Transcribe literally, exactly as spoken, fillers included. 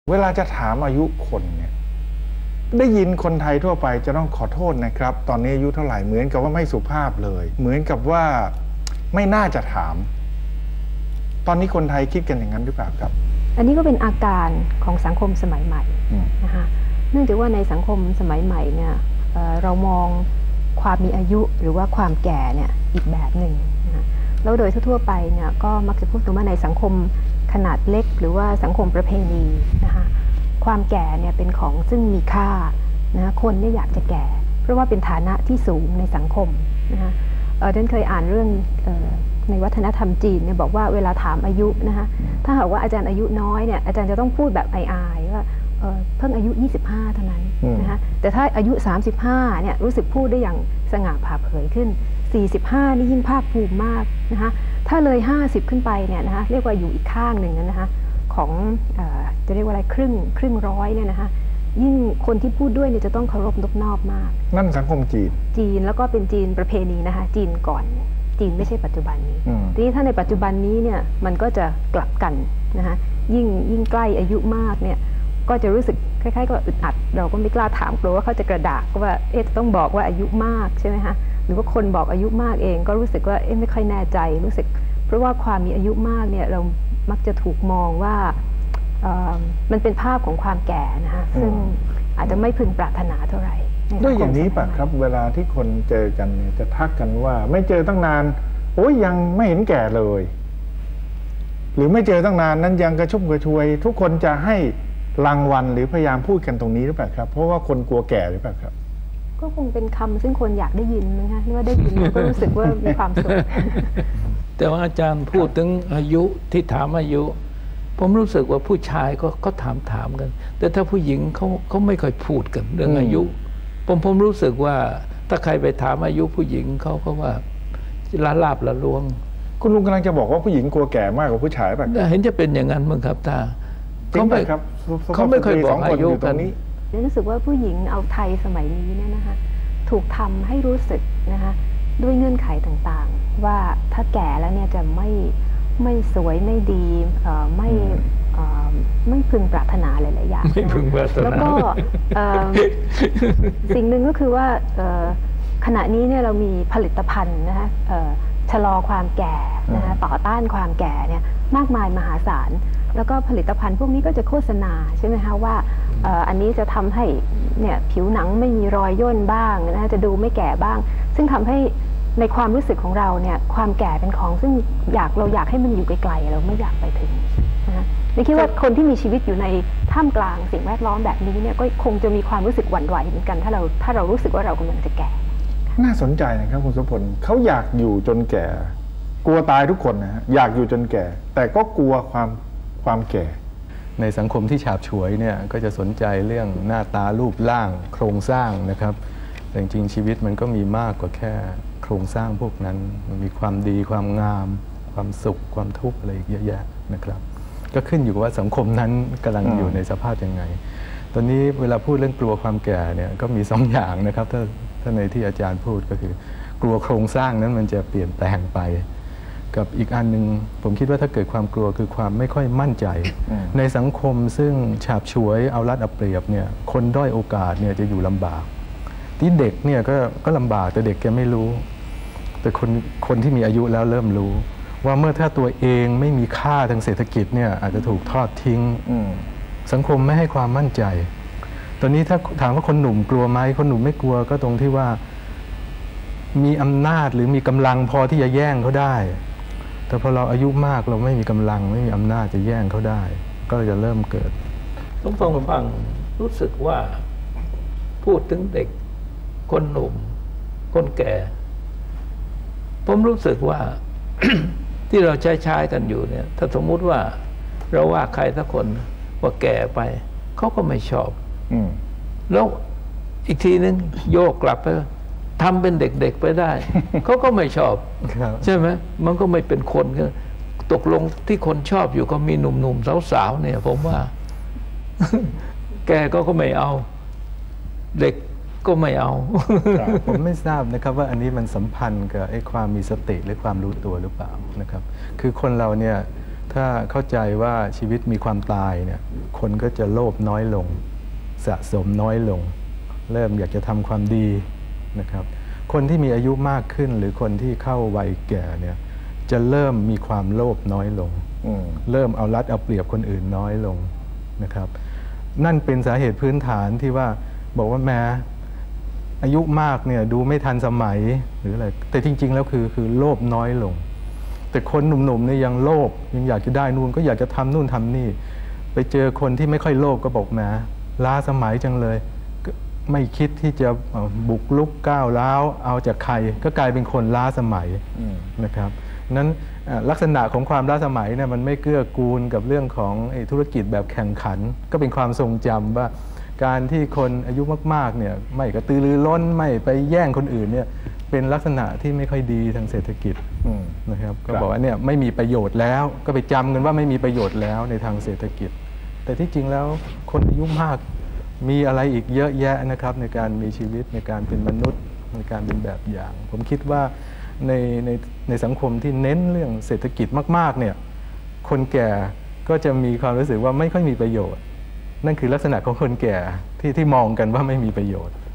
เวลาจะถามอายุคนเนี่ยได้ยินคนไทยทั่วไปจะต้องขอโทษนะครับตอนนี้อายุเท่าไหร่เหมือนกับว่าไม่สุภาพเลยเหมือนกับว่าไม่น่าจะถามตอนนี้คนไทยคิดกันอย่างนั้นหรือเปล่าครับอันนี้ก็เป็นอาการของสังคมสมัยใหม่นะคะเนื่องจากว่าในสังคมสมัยใหม่เนี่ย เ, เรามองความมีอายุหรือว่าความแก่เนี่ยอีกแบบหนึ่งนะแล้วโดยทั่วๆไปเนี่ยก็มักจะพูดถึงว่าในสังคมขนาดเล็กหรือว่าสังคมประเพณีนะคะความแก่เนี่ยเป็นของซึ่งมีค่านะคนเนี่ยอยากจะแก่เพราะว่าเป็นฐานะที่สูงในสังคมนะคะเดินเคยอ่านเรื่องในวัฒนธรรมจีนเนี่ยบอกว่าเวลาถามอายุนะคะถ้าหากว่าอาจารย์อายุน้อยเนี่ยอาจารย์จะต้องพูดแบบอายๆว่าเ, เพิ่งอายุยี่สิบห้าเท่านั้นนะคะแต่ถ้าอายุสามสิบห้าเนี่ยรู้สึกพูดได้อย่างสง่าผ่าเผยขึ้นสี่สิบห้านี่ยิ่งภาคภูมิมากนะคะถ้าเลยห้าสิบขึ้นไปเนี่ยนะคะเรียกว่าอยู่อีกข้างหนึ่งนะคะของเอ่อจะเรียกว่าอะไรครึ่งครึ่งร้อยเนี่ยนะคะยิ่งคนที่พูดด้วยเนี่ยจะต้องเคารพนอบนอบมากนั่นสังคมจีนจีนแล้วก็เป็นจีนประเพณีนะคะจีนก่อนจีนไม่ใช่ปัจจุบันนี้ทีนี้ถ้าในปัจจุบันนี้เนี่ยมันก็จะกลับกันนะคะยิ่งยิ่งใกล้อายุมากเนี่ยก็จะรู้สึกคล้ายๆกับอึดอัดเราก็ไม่กล้าถามกลัวว่าเขาจะกระดากว่าเอ๊ะต้องบอกว่าอายุมากใช่ไหมคะหรือว่าคนบอกอายุมากเองก็รู้สึกว่าเอ๊ะไม่ค่อยแน่ใจรู้สึกเพราะว่าความมีอายุมากเนี่ยเรามักจะถูกมองว่ามันเป็นภาพของความแก่นะคะซึ่งอาจจะไม่พึงปรารถนาเท่าไหร่ด้วยอย่างนี้ป่ะครับเวลาที่คนเจอกันเนี่ยจะทักกันว่าไม่เจอตั้งนานโอ้ยยังไม่เห็นแก่เลยหรือไม่เจอตั้งนานนั้นยังกระชุ่มกระชวยทุกคนจะให้รางวัลหรือพยายามพูดกันตรงนี้หรือเปล่าครับเพราะว่าคนกลัวแก่หรือเปล่าครับก็คงเป็นคำซึ่งคนอยากได้ยินนะคะว่าได้ยินก็รู้สึกว่ามีความสุขแต่ว่าอาจารย์พูดถึงอายุที่ถามอายุผมรู้สึกว่าผู้ชายก็ก็ถามถามกันแต่ถ้าผู้หญิงเขาเขาไม่ค่อยพูดกันเรื่องอายุผมผมรู้สึกว่าถ้าใครไปถามอายุผู้หญิงเขาก็ว่าละลาบละลวงคุณลุงกำลังจะบอกว่าผู้หญิงกลัวแก่มากกว่าผู้ชายป่ะเห็นจะเป็นอย่างนั้นมั้งครับตาเขาไม่ครับเขาไม่เคยบอกอายุกันรู้สึกว่าผู้หญิงเอาไทยสมัยนี้เนี่ยนะคะถูกทำให้รู้สึกนะคะด้วยเงื่อนไขต่างๆว่าถ้าแก่แล้วเนี่ยจะไม่ไม่สวยไม่ดีไม่ไม่พึงปรารถนาหลายๆอย่างไม่พึงปรารถนาแล้วก็สิ่งหนึ่งก็คือว่าขณะนี้เนี่ยเรามีผลิตภัณฑ์นะคะชะลอความแก่นะคะต่อต้านความแก่เนี่ยมากมายมหาศาลแล้วก็ผลิตภัณฑ์พวกนี้ก็จะโฆษณาใช่ไหมคะว่าอันนี้จะทำให้เนี่ยผิวหนังไม่มีรอยย่นบ้างนะจะดูไม่แก่บ้างซึ่งทำให้ในความรู้สึกของเราเนี่ยความแก่เป็นของซึ่งอยากเราอยากให้มันอยู่ไกลๆเราไม่อยากไปถึงนะคะในคิดว่าคนที่มีชีวิตอยู่ในท่ามกลางสิ่งแวดล้อมแบบนี้เนี่ยก็คงจะมีความรู้สึกหวั่นไหวเหมือนกันถ้าเราถ้าเรารู้สึกว่าเรากำลังจะแก่น่าสนใจนะครับคุณสุพลเขาอยากอยู่จนแก่กลัวตายทุกคนนะฮะอยากอยู่จนแก่แต่ก็กลัวความความแก่ในสังคมที่ฉาบฉวยเนี่ยก็จะสนใจเรื่องหน้าตารูปร่างโครงสร้างนะครับแต่จริงๆชีวิตมันก็มีมากกว่าแค่โครงสร้างพวกนั้นมันมีความดีความงามความสุขความทุกข์อะไรเยอะแยะนะครับก็ขึ้นอยู่กับว่าสังคมนั้นกำลังอยู่ในสภาพยังไงตอนนี้เวลาพูดเรื่องกลัวความแก่เนี่ยก็มีสองอย่างนะครับถ้าถ้าในที่อาจารย์พูดก็คือกลัวโครงสร้างนั้นมันจะเปลี่ยนแปลงไปกับอีกอันหนึ่งผมคิดว่าถ้าเกิดความกลัวคือความไม่ค่อยมั่นใจในสังคมซึ่งฉาบฉวยเอารัดเอาเปรียบเนี่ยคนด้อยโอกาสเนี่ยจะอยู่ลำบากที่เด็กเนี่ยก็ก็ลำบากแต่เด็กแกไม่รู้แต่คนคนที่มีอายุแล้วเริ่มรู้ว่าเมื่อถ้าตัวเองไม่มีค่าทางเศรษฐกิจเนี่ยอาจจะถูกทอดทิ้งสังคมไม่ให้ความมั่นใจตอนนี้ถ้าถามว่าคนหนุ่มกลัวไหมคนหนุ่มไม่กลัวก็ตรงที่ว่ามีอำนาจหรือมีกำลังพอที่จะแย่งเขาได้แต่พอเราอายุมากเราไม่มีกำลังไม่มีอำนาจจะแย่งเขาได้ก็จะเริ่มเกิดผมฟังฟังรู้สึกว่าพูดถึงเด็กคนหนุ่มคนแก่ผมรู้สึกว่า ที่เราใช้ใช้กันอยู่เนี่ยถ้าสมมุติว่าเราว่าใครสักคนว่าแก่ไปเขาก็ไม่ชอบแล้วอีกทีนึงโยกกลับไปทำเป็นเด็กๆไปได้ เขาก็ไม่ชอบใช่ไหมมันก็ไม่เป็นคนตกลงที่คนชอบอยู่ก็มีหนุ่มๆสาวๆเนี่ยผมว่า แกก็ก็ไม่เอาเด็กก็ไม่เอาผมไม่ทราบนะครับว่าอันนี้มันสัมพันธ์กับไอ้ความมีสติหรือความรู้ตัวหรือเปล่านะครับคือคนเราเนี่ยถ้าเข้าใจว่าชีวิตมีความตายเนี่ยคนก็จะโลภน้อยลงสะสมน้อยลงเริ่มอยากจะทำความดีนะครับคนที่มีอายุมากขึ้นหรือคนที่เข้าวัยแก่เนี่ยจะเริ่มมีความโลภน้อยลงเริ่มเอารัดเอาเปรียบคนอื่นน้อยลงนะครับนั่นเป็นสาเหตุพื้นฐานที่ว่าบอกว่าแม้อายุมากเนี่ยดูไม่ทันสมัยหรืออะไรแต่จริงๆแล้วคือคือโลภน้อยลงแต่คนหนุ่มๆเนี่ยยังโลภยังอยากจะได้นู่นก็อยากจะทำนู่นทำนี่ไปเจอคนที่ไม่ค่อยโลภก็บอกแม้ล้าสมัยจังเลยไม่คิดที่จะบุกลุกก้าวร้าวเอาจากใครก็กลายเป็นคนล้าสมัยนะครับนั้นลักษณะของความล้าสมัยเนี่ยมันไม่เกื้อกูลกับเรื่องของธุรกิจแบบแข่งขันก็เป็นความทรงจำว่าการที่คนอายุมากๆเนี่ยไม่กระตือรือร้นไม่ไปแย่งคนอื่นเนี่ยเป็นลักษณะที่ไม่ค่อยดีทางเศรษฐกิจนะครับก็บอกว่าเนี่ยไม่มีประโยชน์แล้วก็ไปจำกันว่าไม่มีประโยชน์แล้วในทางเศรษฐกิจแต่ที่จริงแล้วคนอายุมากมีอะไรอีกเยอะแยะนะครับในการมีชีวิตในการเป็นมนุษย์ในการเป็นแบบอย่างผมคิดว่าในในในสังคมที่เน้นเรื่องเศรษฐกิจมากๆเนี่ยคนแก่ก็จะมีความรู้สึกว่าไม่ค่อยมีประโยชน์นั่นคือลักษณะของคนแก่ที่ที่มองกันว่าไม่มีประโยชน์